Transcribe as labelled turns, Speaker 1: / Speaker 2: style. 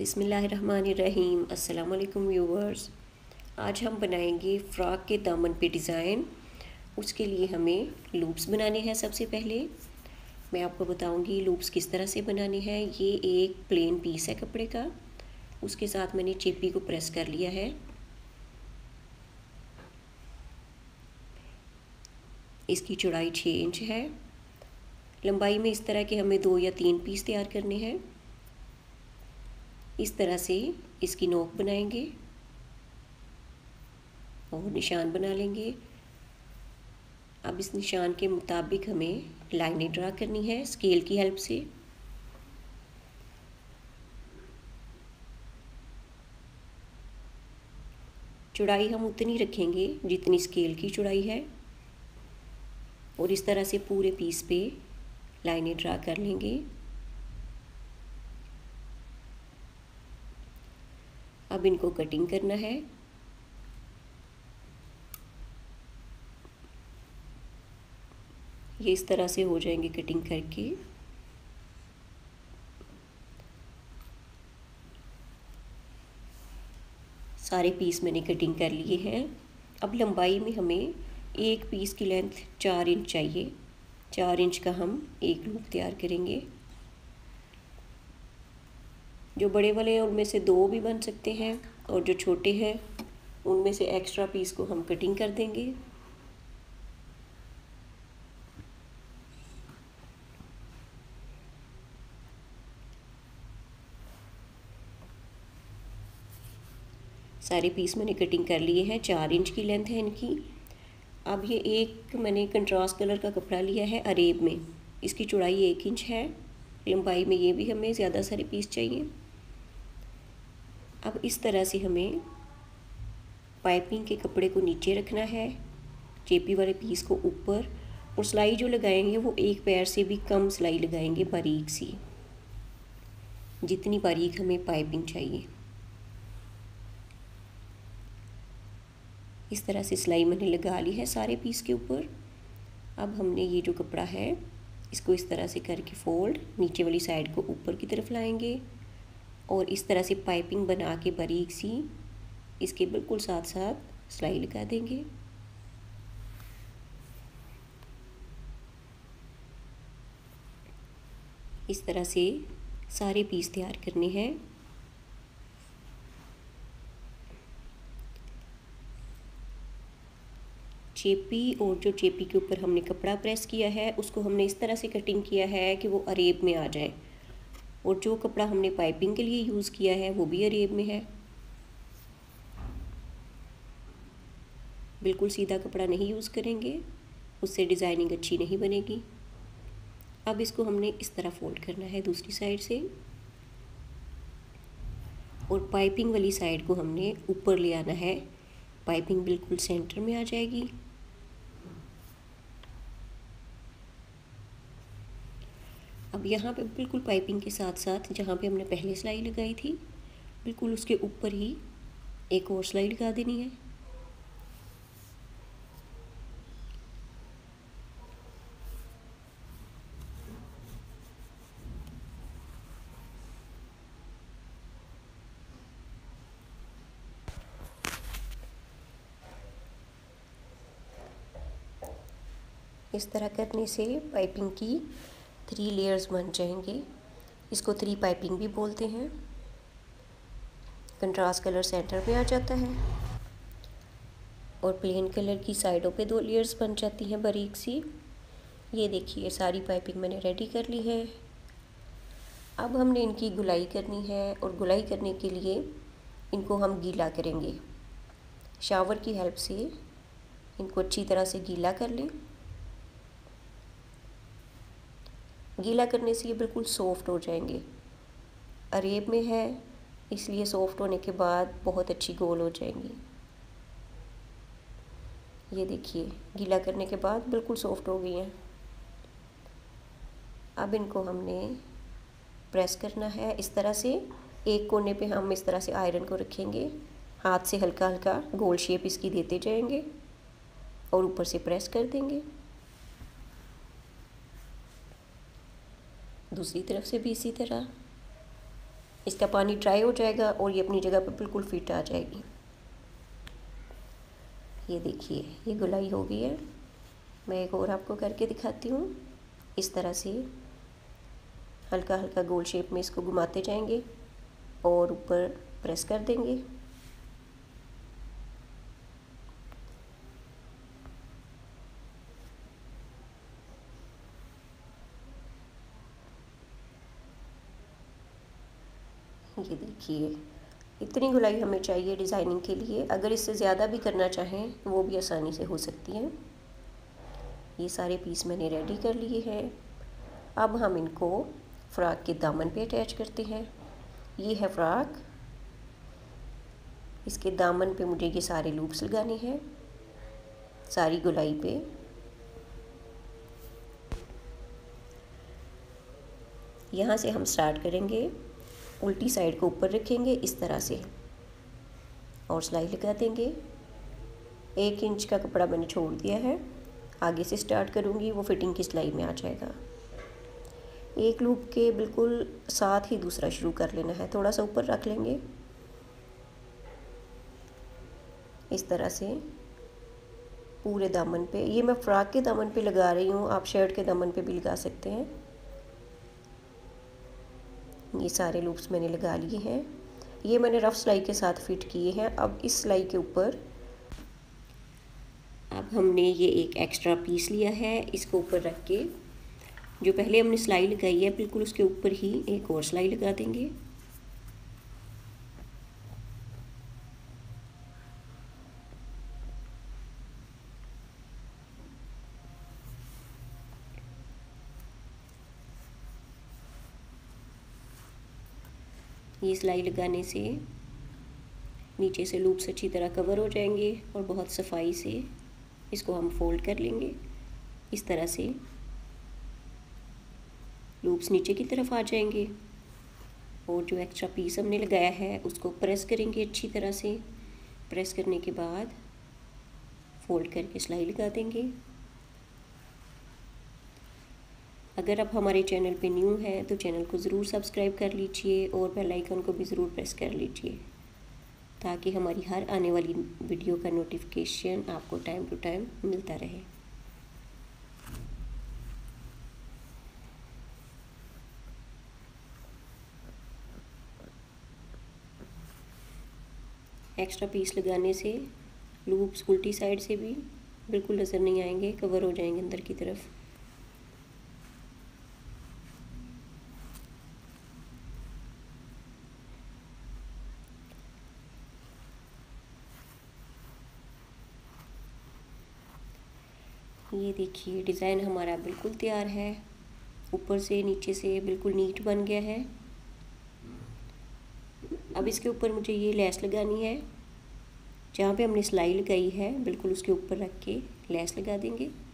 Speaker 1: बिस्मिल्लाहिर्रहमानिर्रहीम। अस्सलाम वालेकुम व्यूवर्स। आज हम बनाएंगे फ़्रॉक के दामन पे डिज़ाइन। उसके लिए हमें लूप्स बनाने हैं। सबसे पहले मैं आपको बताऊंगी लूप्स किस तरह से बनाने हैं। ये एक प्लेन पीस है कपड़े का, उसके साथ मैंने चेपी को प्रेस कर लिया है। इसकी चौड़ाई 6 इंच है। लंबाई में इस तरह के हमें 2 या 3 पीस तैयार करने हैं। इस तरह से इसकी नोक बनाएंगे और निशान बना लेंगे। अब इस निशान के मुताबिक हमें लाइनें ड्रा करनी है स्केल की हेल्प से। चौड़ाई हम उतनी रखेंगे जितनी स्केल की चौड़ाई है और इस तरह से पूरे पीस पे लाइनें ड्रा कर लेंगे। अब इनको कटिंग करना है। ये इस तरह से हो जाएंगे कटिंग करके। सारे पीस मैंने कटिंग कर लिए हैं। अब लंबाई में हमें एक पीस की लेंथ 4 इंच चाहिए। 4 इंच का हम एक लूप तैयार करेंगे। जो बड़े वाले हैं उनमें से 2 भी बन सकते हैं और जो छोटे हैं उनमें से एक्स्ट्रा पीस को हम कटिंग कर देंगे। सारे पीस मैंने कटिंग कर लिए हैं। 4 इंच की लेंथ है इनकी। अब ये एक मैंने कंट्रास्ट कलर का कपड़ा लिया है अरेब में। इसकी चौड़ाई 1 इंच है। लंबाई में ये भी हमें ज़्यादा सारे पीस चाहिए। अब इस तरह से हमें पाइपिंग के कपड़े को नीचे रखना है, चेपी वाले पीस को ऊपर, और सिलाई जो लगाएंगे वो एक पैर से भी कम सिलाई लगाएंगे, बारीक सी, जितनी बारीक हमें पाइपिंग चाहिए। इस तरह से सिलाई मैंने लगा ली है सारे पीस के ऊपर। अब हमने ये जो कपड़ा है इसको इस तरह से करके फोल्ड नीचे वाली साइड को ऊपर की तरफ लाएंगे और इस तरह से पाइपिंग बना के बारीक सी इसके बिल्कुल साथ साथ सिलाई लगा देंगे। इस तरह से सारे पीस तैयार करने हैं। चेपी और जो चेपी के ऊपर हमने कपड़ा प्रेस किया है उसको हमने इस तरह से कटिंग किया है कि वो अरेब में आ जाए, और जो कपड़ा हमने पाइपिंग के लिए यूज़ किया है वो भी अरेब में है। बिल्कुल सीधा कपड़ा नहीं यूज़ करेंगे, उससे डिज़ाइनिंग अच्छी नहीं बनेगी। अब इसको हमने इस तरह फोल्ड करना है दूसरी साइड से, और पाइपिंग वाली साइड को हमने ऊपर ले आना है। पाइपिंग बिल्कुल सेंटर में आ जाएगी। अब यहाँ पे बिल्कुल पाइपिंग के साथ साथ जहाँ पे हमने पहले सिलाई लगाई थी बिल्कुल उसके ऊपर ही एक और सिलाई लगा देनी है। इस तरह करने से पाइपिंग की 3 लेयर्स बन जाएंगे। इसको 3 पाइपिंग भी बोलते हैं। कंट्रास्ट कलर सेंटर पे आ जाता है और प्लेन कलर की साइडों पे 2 लेयर्स बन जाती हैं बारीक सी। ये देखिए सारी पाइपिंग मैंने रेडी कर ली है। अब हमने इनकी गुलाई करनी है और गुलाई करने के लिए इनको हम गीला करेंगे। शावर की हेल्प से इनको अच्छी तरह से गीला कर लें। गीला करने से ये बिल्कुल सॉफ्ट हो जाएंगे। अरेब में है इसलिए सॉफ्ट होने के बाद बहुत अच्छी गोल हो जाएंगी। ये देखिए गीला करने के बाद बिल्कुल सॉफ्ट हो गई हैं। अब इनको हमने प्रेस करना है इस तरह से। एक कोने पे हम इस तरह से आयरन को रखेंगे, हाथ से हल्का हल्का गोल शेप इसकी देते जाएंगे और ऊपर से प्रेस कर देंगे। दूसरी तरफ से भी इसी तरह। इसका पानी ड्राई हो जाएगा और ये अपनी जगह पर बिल्कुल फिट आ जाएगी। ये देखिए ये गोलाई हो गई है। मैं एक और आपको करके दिखाती हूँ। इस तरह से हल्का हल्का गोल शेप में इसको घुमाते जाएंगे और ऊपर प्रेस कर देंगे। ये देखिए इतनी गोलाई हमें चाहिए डिज़ाइनिंग के लिए। अगर इससे ज़्यादा भी करना चाहें वो भी आसानी से हो सकती है। ये सारे पीस मैंने रेडी कर लिए हैं। अब हम इनको फ़्रॉक के दामन पे अटैच करते हैं। ये है फ़्रॉक, इसके दामन पे मुझे ये सारे लूप्स लगाने हैं सारी गोलाई पे। यहाँ से हम स्टार्ट करेंगे, उल्टी साइड को ऊपर रखेंगे इस तरह से और सिलाई लगा देंगे। 1 इंच का कपड़ा मैंने छोड़ दिया है, आगे से स्टार्ट करूँगी, वो फिटिंग की सिलाई में आ जाएगा। एक लूप के बिल्कुल साथ ही दूसरा शुरू कर लेना है, थोड़ा सा ऊपर रख लेंगे इस तरह से पूरे दामन पे। ये मैं फ़्रॉक के दामन पे लगा रही हूँ, आप शर्ट के दामन पे भी लगा सकते हैं। ये सारे लूप्स मैंने लगा लिए हैं। ये मैंने रफ़ सिलाई के साथ फिट किए हैं। अब इस सिलाई के ऊपर अब हमने ये एक एक्स्ट्रा पीस लिया है, इसको ऊपर रख के जो पहले हमने सिलाई लगाई है बिल्कुल उसके ऊपर ही एक और सिलाई लगा देंगे। ये सिलाई लगाने से नीचे से लूप्स अच्छी तरह कवर हो जाएंगे और बहुत सफाई से इसको हम फोल्ड कर लेंगे। इस तरह से लूप्स नीचे की तरफ आ जाएंगे और जो एक्स्ट्रा पीस हमने लगाया है उसको प्रेस करेंगे अच्छी तरह से। प्रेस करने के बाद फोल्ड करके सिलाई लगा देंगे। अगर आप हमारे चैनल पे न्यू हैं तो चैनल को ज़रूर सब्सक्राइब कर लीजिए और बेल आइकन को भी ज़रूर प्रेस कर लीजिए ताकि हमारी हर आने वाली वीडियो का नोटिफिकेशन आपको टाइम टू टाइम मिलता रहे। एक्स्ट्रा पीस लगाने से लूप्स उल्टी साइड से भी बिल्कुल नज़र नहीं आएंगे, कवर हो जाएंगे अंदर की तरफ। ये देखिए डिज़ाइन हमारा बिल्कुल तैयार है, ऊपर से नीचे से बिल्कुल नीट बन गया है। अब इसके ऊपर मुझे ये लेस लगानी है, जहाँ पे हमने सिलाई लगाई है बिल्कुल उसके ऊपर रख के लेस लगा देंगे।